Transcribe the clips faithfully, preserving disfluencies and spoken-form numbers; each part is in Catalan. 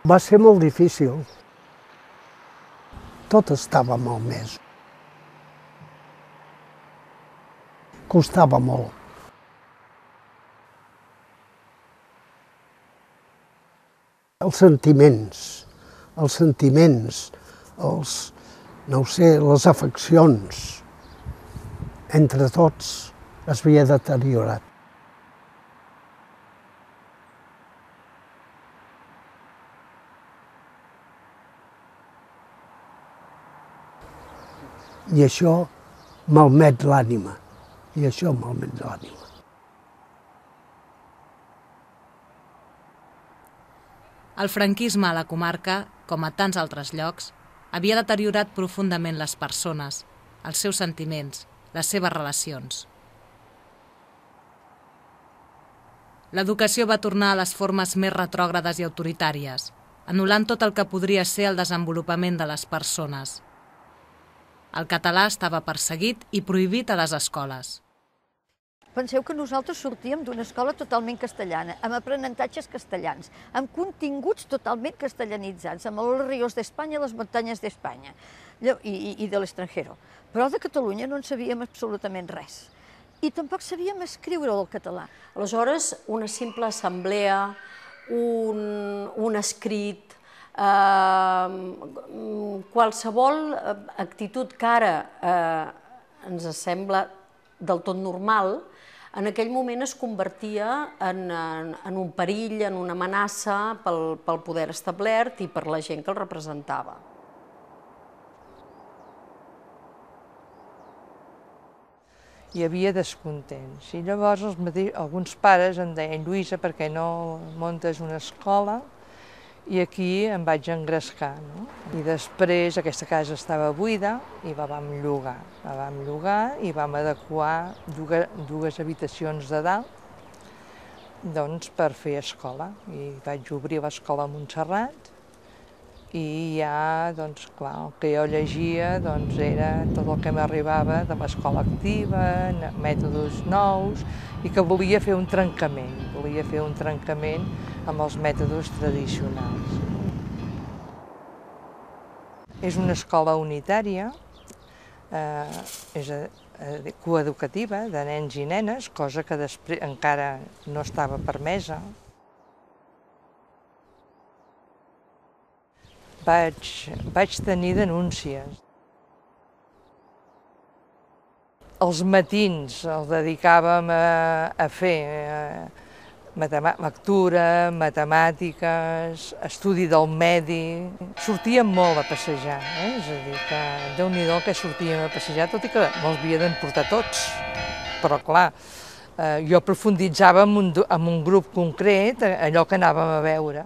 Va ser molt difícil. Tot estava malmès. Costava molt. Els sentiments, els sentiments, els, no ho sé, les afeccions, entre tots es havia deteriorat. I això malmet l'ànima, i això malmet l'ànima. El franquisme a la comarca, com a tants altres llocs, havia deteriorat profundament les persones, els seus sentiments, les seves relacions. L'educació va tornar a les formes més retrògrades i autoritàries, anul·lant tot el que podria ser el desenvolupament de les persones. El català estava perseguit i prohibit a les escoles. Penseu que nosaltres sortíem d'una escola totalment castellana, amb aprenentatges castellans, amb continguts totalment castellanitzats, amb els ríos d'Espanya i les muntanyes d'Espanya i, i de l'estranger. Però de Catalunya no en sabíem absolutament res. I tampoc sabíem escriure el català. Aleshores, una simple assemblea, un, un escrit, eh, qualsevol actitud que ara eh, ens sembla del tot normal, en aquell moment es convertia en, en, en un perill, en una amenaça pel, pel poder establert i per la gent que el representava. Hi havia descontents i llavors els mateixos, alguns pares em deien Lluïsa, per què no muntes una escola? I aquí em vaig engrescar, no? I després aquesta casa estava buida i la vam llogar. La vam llogar i vam adequar dues, dues habitacions de dalt doncs, per fer escola. I vaig obrir l'escola a Montserrat i ja, doncs, clar, el que jo llegia doncs, era tot el que m'arribava de l'escola activa, mètodes nous, i que volia fer un trencament, volia fer un trencament amb els mètodes tradicionals. És una escola unitària, eh, és eh, coeducativa, de nens i nenes, cosa que després encara no estava permesa. Vaig, vaig tenir denúncies. Els matins els dedicàvem a, a fer eh, lectura, matemàtiques, estudi del medi. Sortíem molt a passejar, eh? És a dir, que Déu-n'hi-do que sortíem a passejar, tot i que me'ls havia d'emportar tots. Però clar, eh, jo profunditzava en un, en un grup concret allò que anàvem a veure.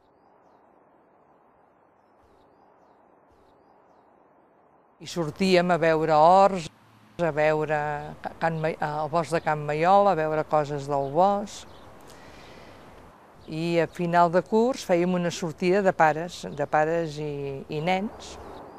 I sortíem a veure horts, a veure el bosc de Can Maiol, a veure coses del bosc. I a final de curs fèiem una sortida de pares, de pares i, i nens.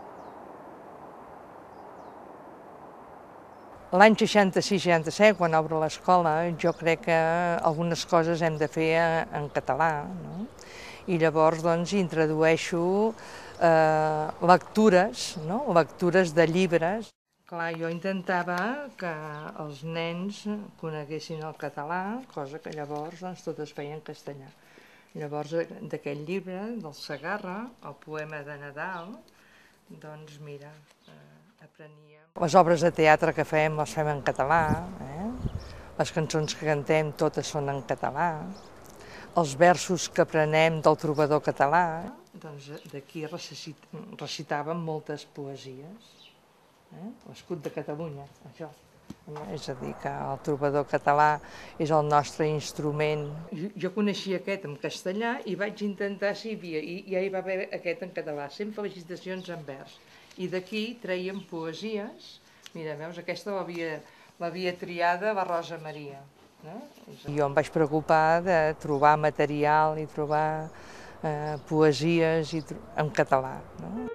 L'any seixanta-sis seixanta-set, quan obre l'escola, jo crec que algunes coses hem de fer en català, no? I llavors doncs, introdueixo eh, lectures, no? Lectures de llibres. Clar, jo intentava que els nens coneguessin el català, cosa que llavors doncs, tot es feia en castellà. Llavors, d'aquest llibre, del Segarra, el poema de Nadal, doncs mira, eh, apreníem. Les obres de teatre que fem les fem en català, eh? Les cançons que cantem totes són en català. Els versos que aprenem del trobador català, doncs d'aquí recitàvem moltes poesies. Eh? L'escut de Catalunya, això. És a dir, que el trobador català és el nostre instrument. Jo coneixia aquest en castellà i vaig intentar si hi havia, i ja hi va haver aquest en català, cent felicitacions en vers. I d'aquí treiem poesies, mira, veus, aquesta l'havia triada la Rosa Maria. No? Jo em vaig preocupar de trobar material i trobar eh, poesies i tro en català. No?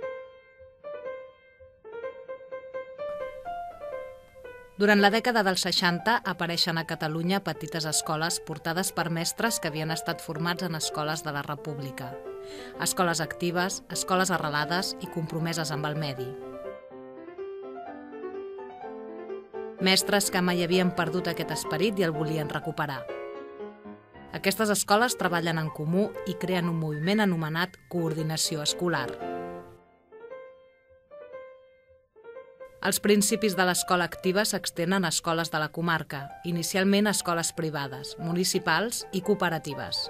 Durant la dècada dels seixanta apareixen a Catalunya petites escoles portades per mestres que havien estat formats en escoles de la República. escoles actives, escoles arrelades i compromeses amb el medi. Mestres que mai havien perdut aquest esperit i el volien recuperar. Aquestes escoles treballen en comú i creen un moviment anomenat Coordinació Escolar. Els principis de l'escola activa s'extenen a escoles de la comarca, inicialment a escoles privades, municipals i cooperatives.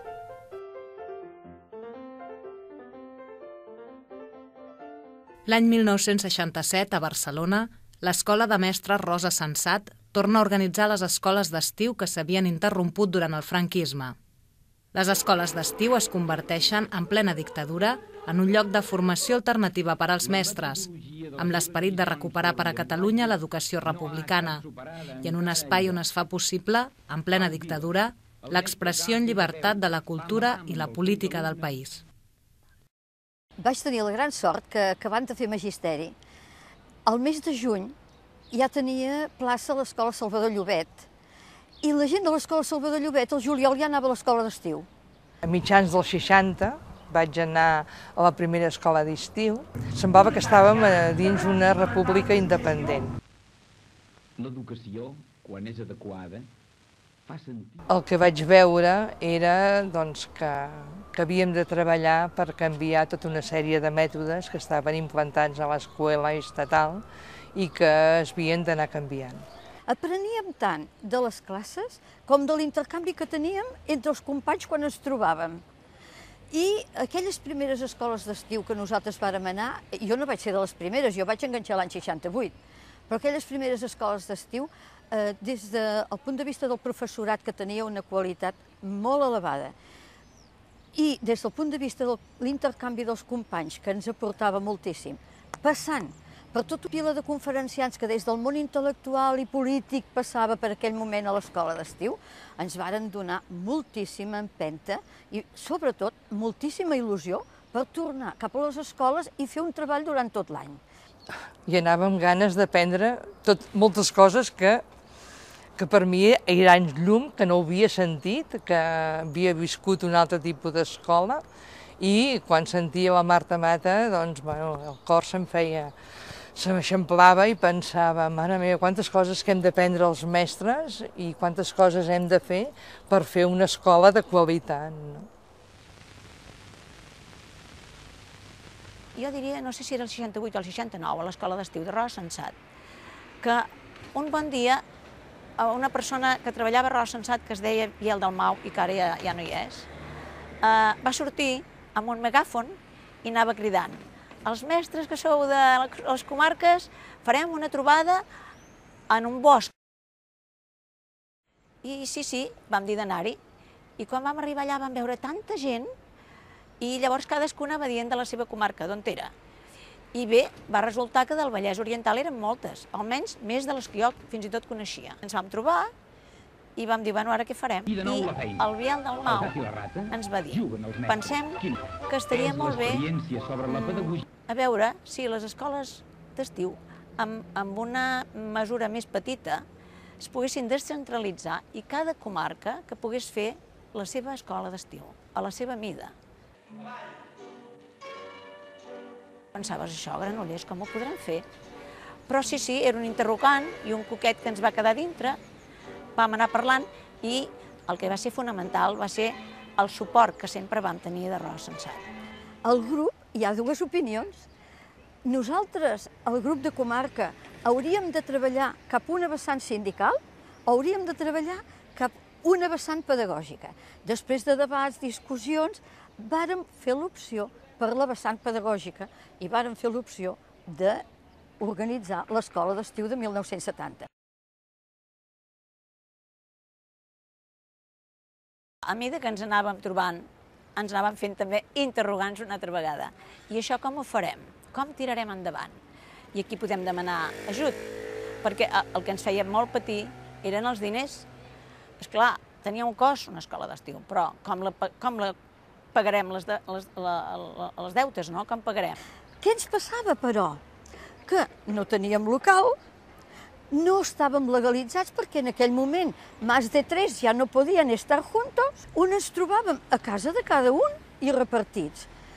L'any mil nou-cents seixanta-set, a Barcelona, l'Escola de Mestres Rosa Sensat torna a organitzar les escoles d'estiu que s'havien interromput durant el franquisme. Les escoles d'estiu es converteixen, en plena dictadura, en un lloc de formació alternativa per als mestres, amb l'esperit de recuperar per a Catalunya l'educació republicana i en un espai on es fa possible, en plena dictadura, l'expressió en llibertat de la cultura i la política del país. Vaig tenir la gran sort que, acabant de fer magisteri, al mes de juny ja tenia plaça a l'Escola Salvador Llobet i la gent de l'Escola Salvador Llobet al juliol ja anava a l'escola d'estiu. A mitjans dels seixanta vaig anar a la primera escola d'estiu. Semblava que estàvem dins una república independent. L'educació, quan és adequada, fa sentir... El que vaig veure era doncs, que, que havíem de treballar per canviar tota una sèrie de mètodes que estaven implantats a l'escola estatal i que es havien d'anar canviant. Apreníem tant de les classes com de l'intercanvi que teníem entre els companys quan ens trobàvem. I aquelles primeres escoles d'estiu que nosaltres vàrem anar, jo no vaig ser de les primeres, jo vaig enganxar l'any seixanta-vuit, però aquelles primeres escoles d'estiu, eh, des del punt de vista del professorat, que tenia una qualitat molt elevada, i des del punt de vista de l'intercanvi dels companys, que ens aportava moltíssim, passant per tota pila de conferenciants que des del món intel·lectual i polític passava per aquell moment a l'escola d'estiu, ens varen donar moltíssima empenta i, sobretot, moltíssima il·lusió per tornar cap a les escoles i fer un treball durant tot l'any. I anava amb ganes d'aprendre moltes coses que, que per mi era anys llum, que no havia sentit, que havia viscut un altre tipus d'escola, i quan sentia la Marta Mata, doncs, bueno, el cor se'm feia... se m'eixamplava i pensava, mare meva, quantes coses que hem d'aprendre els mestres i quantes coses hem de fer per fer una escola de qualitat. No? Jo diria, no sé si era el seixanta-vuit o el seixanta-nou, a l'escola d'estiu de Rosa Sensat, que un bon dia una persona que treballava a Rosa Sensat, que es deia Biel Dalmau, i que ara ja, ja no hi és, eh, va sortir amb un megàfon i anava cridant: els mestres que sou de les comarques farem una trobada en un bosc. I sí, sí, vam dir d'anar-hi. I quan vam arribar allà vam veure tanta gent i llavors cadascuna va dient de la seva comarca, d'on era. I bé, va resultar que del Vallès Oriental eren moltes, almenys més de les que jo fins i tot coneixia. Ens vam trobar i vam dir, bueno, ara què farem? I el Biel Dalmau ens va dir, pensem que estaria molt bé a veure si les escoles d'estiu, amb, amb una mesura més petita, es poguessin descentralitzar i cada comarca que pogués fer la seva escola d'estiu, a la seva mida. Pensaves, això, Granollers, com ho podran fer? Però sí, sí, era un interrogant i un coquet que ens va quedar dintre. Vam anar parlant i el que va ser fonamental va ser el suport que sempre vam tenir de Rosa Sensat. Al grup hi ha dues opinions. Nosaltres, el grup de comarca, hauríem de treballar cap a una vessant sindical o hauríem de treballar cap a una vessant pedagògica. Després de debats, discussions, vàrem fer l'opció per la vessant pedagògica i vàrem fer l'opció d'organitzar l'escola d'estiu de mil nou-cents setanta. A mesura que ens anàvem trobant, ens anàvem fent també interrogants una altra vegada. I això com ho farem? Com tirarem endavant? I aquí podem demanar ajut, perquè el que ens feia molt patir eren els diners. Esclar, tenia un cost una escola d'estiu, però com la, com la pagarem les, de, les, la, la, les deutes, no? Com pagarem? Què ens passava, però? Que no teníem local, no estàvem legalitzats perquè en aquell moment más de tres ja no podien estar juntos, on ens trobàvem a casa de cada un i repartits.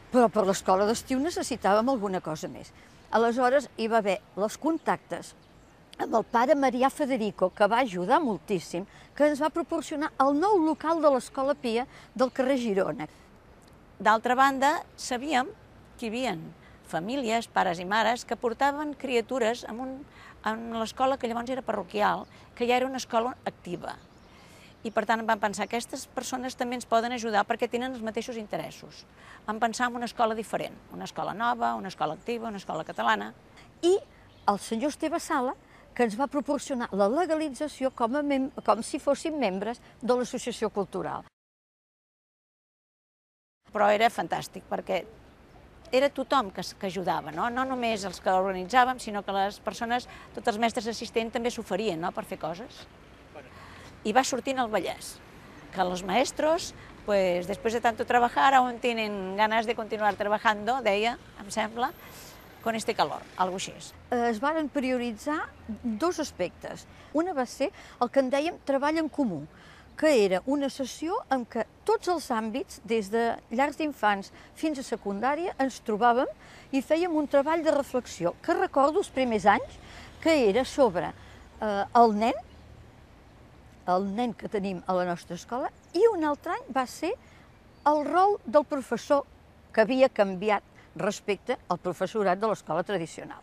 però per l'escola d'estiu necessitàvem alguna cosa més. Aleshores hi va haver els contactes amb el pare Marià Federico, que va ajudar moltíssim, que ens va proporcionar el nou local de l'Escola Pia del carrer Girona. D'altra banda, sabíem que hi havia famílies, pares i mares, que portaven criatures en, un, en l'escola que llavors era parroquial, que ja era una escola activa. I per tant vam pensar que aquestes persones també ens poden ajudar perquè tenen els mateixos interessos. Vam pensar en una escola diferent, una escola nova, una escola activa, una escola catalana. I el senyor Esteve Sala, que ens va proporcionar la legalització com, a mem com si fóssim membres de l'associació cultural. Però era fantàstic, perquè era tothom que, que ajudava, no? No només els que organitzàvem, sinó que les persones, tots els mestres assistents també s'oferien, no?, per fer coses. I va sortint el Vallès, que los maestros, pues, después de tanto trabajar, aún tienen ganas de continuar trabajando, deia, em sembla, con este calor, algo així. Es varen prioritzar dos aspectes. Una va ser el que en dèiem treball en comú, que era una sessió en què tots els àmbits, des de llars d'infants fins a secundària, ens trobàvem i fèiem un treball de reflexió, que recordo els primers anys, que era sobre eh, el nen, el nen que tenim a la nostra escola, i un altre any va ser el rol del professor, que havia canviat respecte al professorat de l'escola tradicional.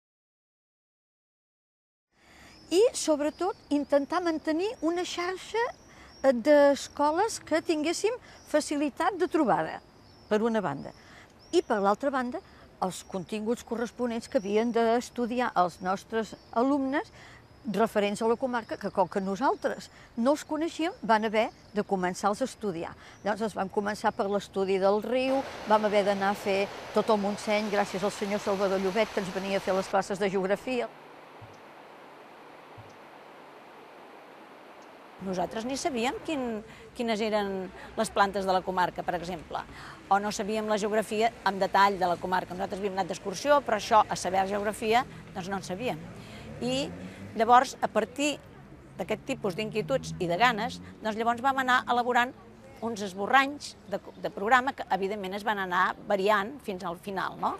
I, sobretot, intentar mantenir una xarxa d'escoles que tinguéssim facilitat de trobada, per una banda. I, per l'altra banda, els continguts corresponents que havien d'estudiar els nostres alumnes referents a la comarca, que com que nosaltres no els coneixíem, van haver de començar-los a estudiar. Llavors vam començar per l'estudi del riu, vam haver d'anar a fer tot el Montseny, gràcies al senyor Salvador Llobet, que ens venia a fer les classes de geografia. Nosaltres ni sabíem quin, quines eren les plantes de la comarca, per exemple, o no sabíem la geografia en detall de la comarca. Nosaltres havíem anat d'excursió, però això, a saber geografia, doncs no en sabíem. I llavors, a partir d'aquest tipus d'inquietuds i de ganes, doncs llavors vam anar elaborant uns esborranys de, de programa que, evidentment, es van anar variant fins al final, no?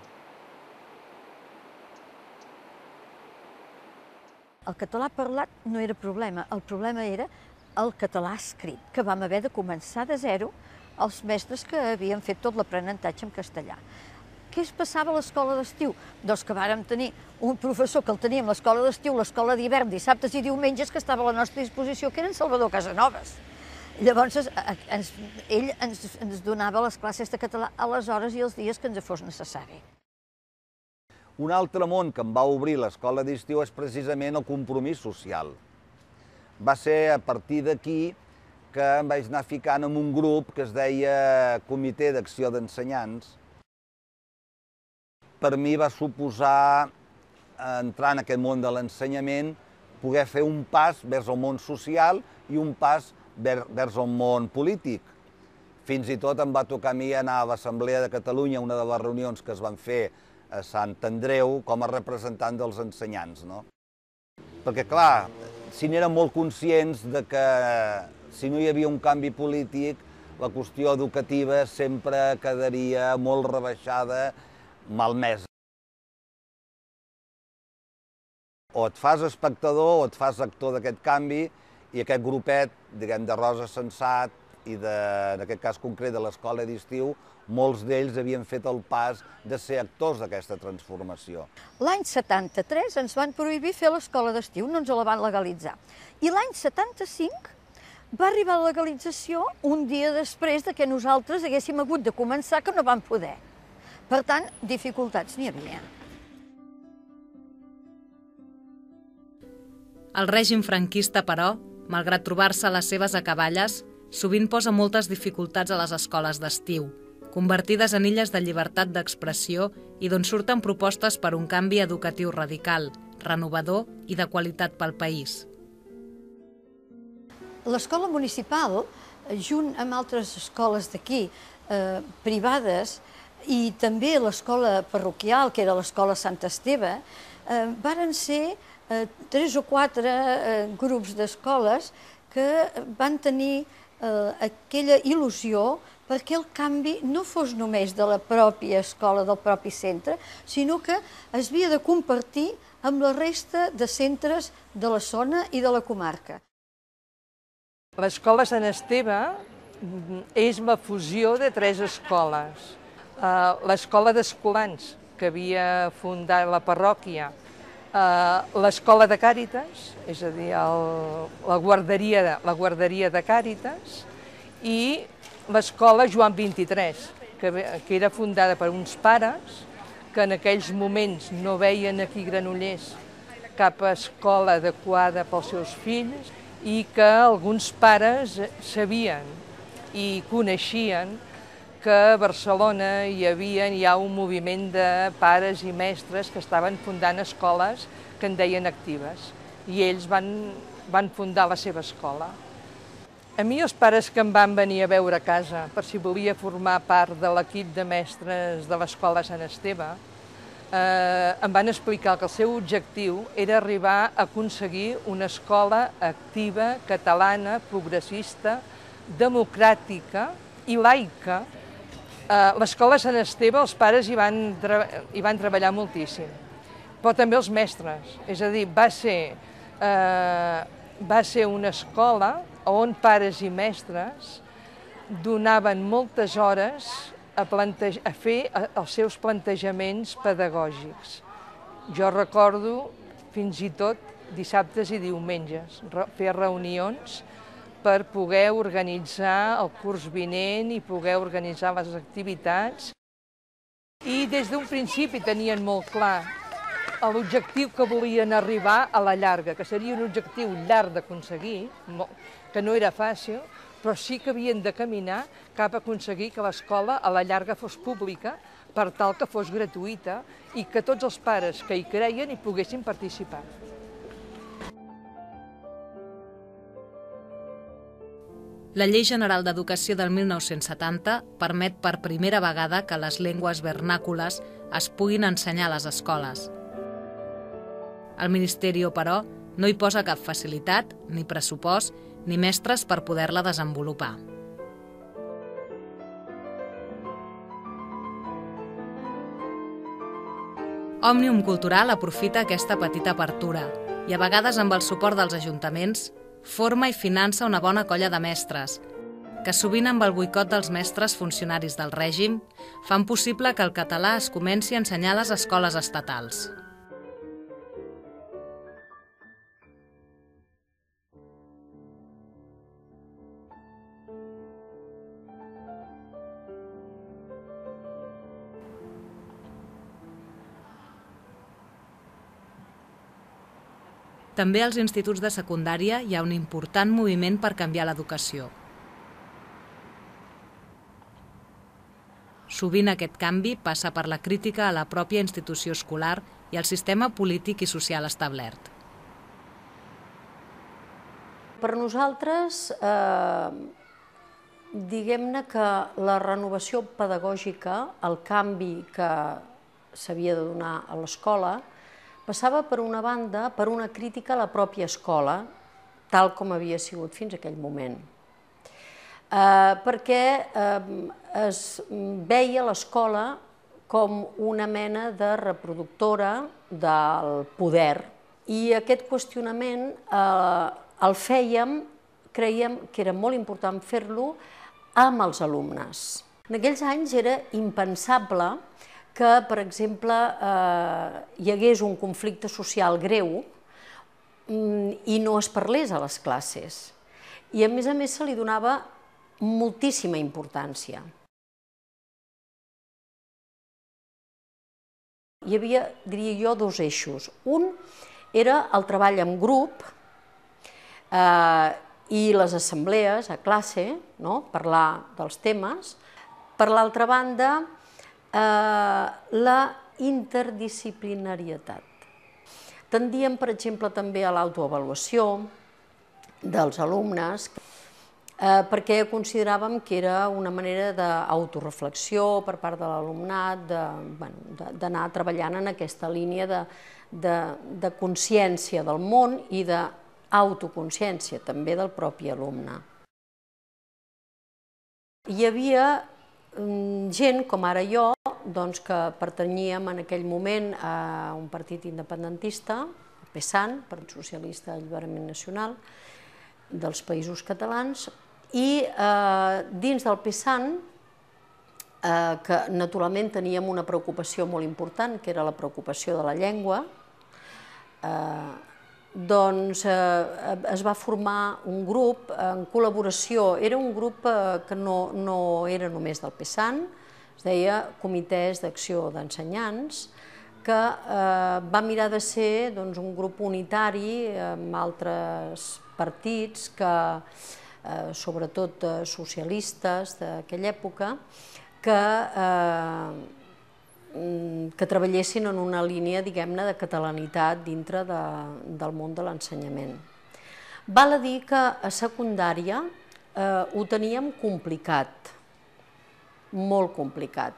El català parlat no era problema, el problema era el català escrit, que vam haver de començar de zero els mestres que havien fet tot l'aprenentatge en castellà. Què es passava a l'escola d'estiu? Doncs que vàrem tenir un professor que el teníem a l'escola d'estiu, l'escola d'hivern, dissabtes i diumenges, que estava a la nostra disposició, que era en Salvador Casanovas. Llavors, ens, ell ens, ens donava les classes de català a les hores i els dies que ens fos necessari. Un altre món que em va obrir l'escola d'estiu és precisament el compromís social. Va ser a partir d'aquí que em vaig anar ficant en un grup que es deia Comitè d'Acció d'Ensenyants. Per mi va suposar entrar en aquest món de l'ensenyament, poder fer un pas vers el món social i un pas vers el món polític. Fins i tot em va tocar a mi anar a l'Assemblea de Catalunya, una de les reunions que es van fer a Sant Andreu, com a representant dels ensenyants, no? Perquè, clar, si n'érem molt conscients de que si no hi havia un canvi polític, la qüestió educativa sempre quedaria molt rebaixada, malmesa. O et fas espectador o et fas actor d'aquest canvi, i aquest grupet, diguem, de Rosa Sensat i, de, en aquest cas concret, de l'escola d'estiu, molts d'ells havien fet el pas de ser actors d'aquesta transformació. L'any setanta-tres ens van prohibir fer l'escola d'estiu, no ens la van legalitzar. I l'any setanta-cinc va arribar la legalització un dia després de que nosaltres haguéssim hagut de començar, que no vam poder. Per tant, dificultats n'hi havia. El règim franquista, però, malgrat trobar-se a les seves acaballes, sovint posa moltes dificultats a les escoles d'estiu, convertides en illes de llibertat d'expressió i d'on surten propostes per un canvi educatiu radical, renovador i de qualitat pel país. L'escola municipal, junt amb altres escoles d'aquí, eh, privades, i també l'escola parroquial, que era l'escola Sant Esteve, eh, varen ser eh, tres o quatre eh, grups d'escoles que van tenir eh, aquella il·lusió perquè el canvi no fos només de la pròpia escola, del propi centre, sinó que es havia de compartir amb la resta de centres de la zona i de la comarca. L'escola Sant Esteve és la fusió de tres escoles. L'escola d'Escolans, que havia fundat la parròquia, l'escola de Càritas, és a dir, la guarderia, la guarderia de Càritas, i l'escola Joan vint-i-tres, que, que era fundada per uns pares que en aquells moments no veien aquí a Granollers cap escola adequada pels seus fills i que alguns pares sabien i coneixien que a Barcelona hi havia hi ha un moviment de pares i mestres que estaven fundant escoles que en deien actives i ells van, van fundar la seva escola. A mi els pares que em van venir a veure a casa per si volia formar part de l'equip de mestres de l'escola Sant Esteve eh, em van explicar que el seu objectiu era arribar a aconseguir una escola activa, catalana, progressista, democràtica i laica. L'escola Sant Esteve, els pares hi van, hi van treballar moltíssim, però també els mestres. És a dir, va ser, eh, va ser una escola on pares i mestres donaven moltes hores a, plantege a fer els seus plantejaments pedagògics. Jo recordo fins i tot dissabtes i diumenges, fer reunions per poder organitzar el curs vinent i poder organitzar les activitats. I des d'un principi tenien molt clar l'objectiu que volien arribar a la llarga, que seria un objectiu llarg d'aconseguir, que no era fàcil, però sí que havien de caminar cap a aconseguir que l'escola a la llarga fos pública per tal que fos gratuïta i que tots els pares que hi creien hi poguessin participar. La Llei General d'Educació del mil nou-cents setanta permet per primera vegada que les llengües vernàcules es puguin ensenyar a les escoles. El Ministeri, però, no hi posa cap facilitat, ni pressupost, ni mestres per poder-la desenvolupar. Òmnium Cultural aprofita aquesta petita apertura i, a vegades amb el suport dels ajuntaments, forma i finança una bona colla de mestres, que sovint amb el boicot dels mestres funcionaris del règim fan possible que el català es comenci a ensenyar a les escoles estatals. També als instituts de secundària hi ha un important moviment per canviar l'educació. Sovint aquest canvi passa per la crítica a la pròpia institució escolar i al sistema polític i social establert. Per nosaltres, eh, diguem-ne que la renovació pedagògica, el canvi que s'havia de donar a l'escola, passava, per una banda, per una crítica a la pròpia escola, tal com havia sigut fins a aquell moment. Eh, perquè eh, es veia l'escola com una mena de reproductora del poder i aquest qüestionament eh, el fèiem, creiem que era molt important fer-lo amb els alumnes. En aquells anys era impensable que, per exemple, eh, hi hagués un conflicte social greu i no es parlés a les classes. I, a més a més, se li donava moltíssima importància. Hi havia, diria jo, dos eixos. Un era el treball en grup eh, i les assemblees a classe, no? Parlar dels temes. Per l'altra banda, Eh, la interdisciplinarietat. Tendíem, per exemple, també a l'autoavaluació dels alumnes, eh, perquè consideràvem que era una manera d'autoreflexió per part de l'alumnat, d'anar treballant en aquesta línia de, de, de consciència del món i d'autoconsciència també del propi alumne. Hi havia gent, com ara jo, doncs, que pertanyíem en aquell moment a un partit independentista, el PSAN, Partit Socialista d'Alliberament Nacional, dels Països Catalans, i eh, dins del PSAN, eh, que naturalment teníem una preocupació molt important, que era la preocupació de la llengua, eh, doncs eh, es va formar un grup en col·laboració. Era un grup eh, que no, no era només del PSAN, es deia Comitès d'Acció d'Ensenyants, que eh, va mirar de ser doncs, un grup unitari amb altres partits, que, eh, sobretot eh, socialistes d'aquella època, que eh, que treballessin en una línia, diguem-ne, de catalanitat dintre de, del món de l'ensenyament. Val a dir que a secundària eh, ho teníem complicat, molt complicat.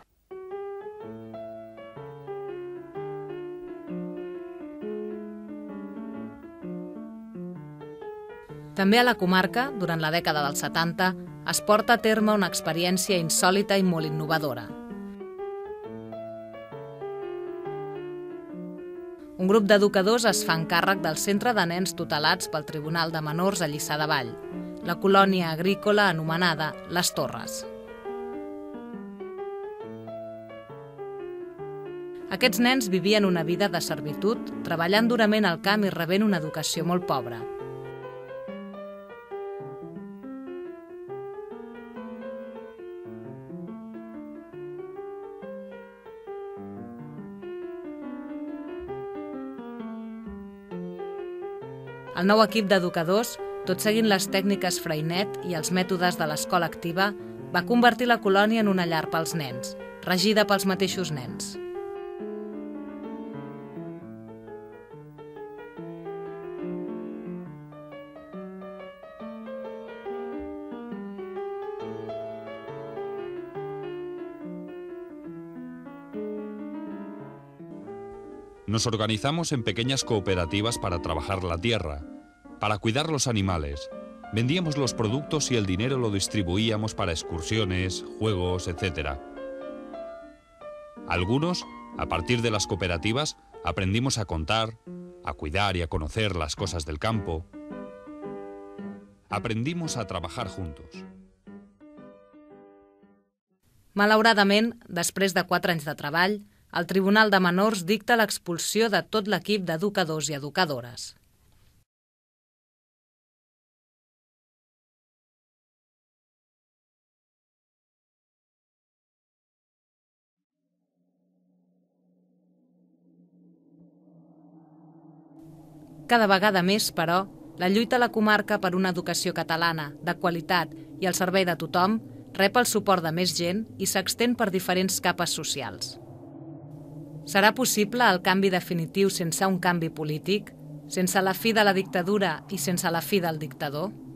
També a la comarca, durant la dècada dels setanta, es porta a terme una experiència insòlita i molt innovadora. Un grup d'educadors es fan càrrec del centre de nens tutelats pel Tribunal de Menors a Lliçà de Vall, la colònia agrícola anomenada Les Torres. Aquests nens vivien una vida de servitud, treballant durament al camp i rebent una educació molt pobra. El nou equip d'educadors, tot seguint les tècniques Freinet i els mètodes de l'escola activa, va convertir la colònia en una llar pels nens, regida pels mateixos nens. Nos organizamos en pequeñas cooperativas para trabajar la tierra, para cuidar los animales. Vendíamos los productos y el dinero lo distribuíamos para excursiones, juegos, etcétera. Algunos, a partir de las cooperativas, aprendimos a contar, a cuidar y a conocer las cosas del campo. Aprendimos a trabajar juntos. Malauradament, després de quatre anys de treball, el Tribunal de Menors dicta l'expulsió de tot l'equip d'educadors i educadores. Cada vegada més, però, la lluita a la comarca per una educació catalana, de qualitat i al servei de tothom, rep el suport de més gent i s'extén per diferents capes socials. Serà possible el canvi definitiu sense un canvi polític, sense la fi de la dictadura i sense la fi del dictador?